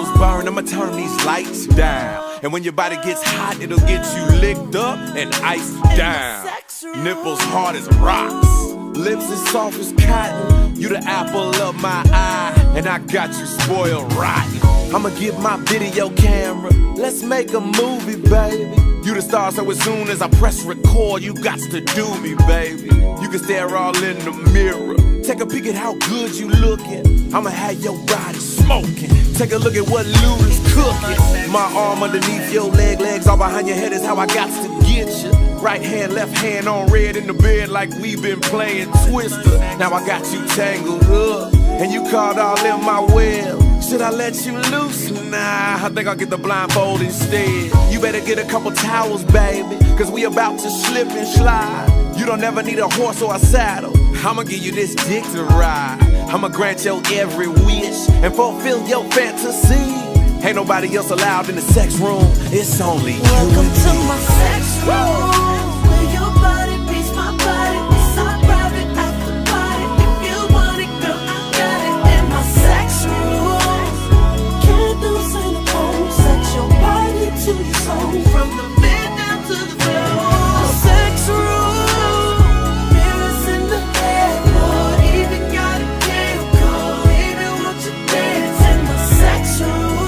candles burn, I'ma turn these lights down. And when your body gets hot, it'll get you licked up and iced down. Nipples hard as rocks, lips as soft as cotton. You the apple of my eye, and I got you spoiled rotten. I'ma get my video camera, let's make a movie, baby. You the star, so as soon as I press record, you got to do me, baby. You can stare all in the mirror, take a peek at how good you looking. I'ma have your body smoking. Take a look at what Luda's cooking. My arm underneath your legs all behind your head is how I got to get you. Right hand, left hand on red in the bed like we been playing Twister. Now I got you tangled up, and you caught all in my web. Should I let you loose? Nah, I think I'll get the blindfold instead. You better get a couple towels, baby, cause we about to slip and slide. You don't ever need a horse or a saddle. I'ma give you this dick to ride. I'ma grant your every wish and fulfill your fantasy. Ain't nobody else allowed in the sex room, it's only you. Welcome to my sex room, where your body beats my body. It's our private after party. If you want it, girl, I got it in my sex room. Candles in the home, set your body to your soul. From the bed down to the floor. The sex room, mirrors in the headboard. Even got a candle cold, even want you dance in my sex room.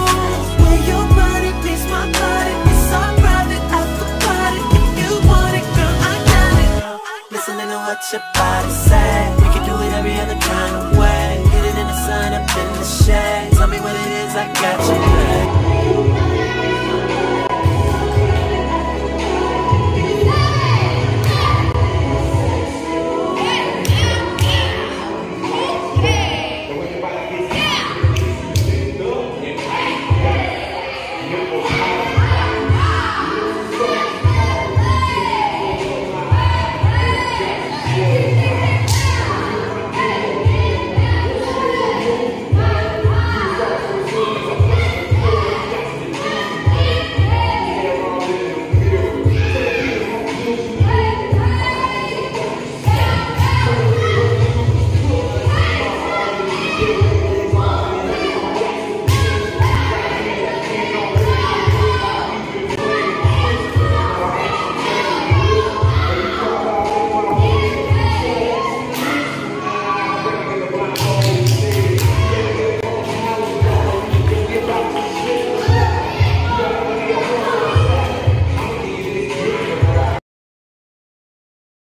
What your body says.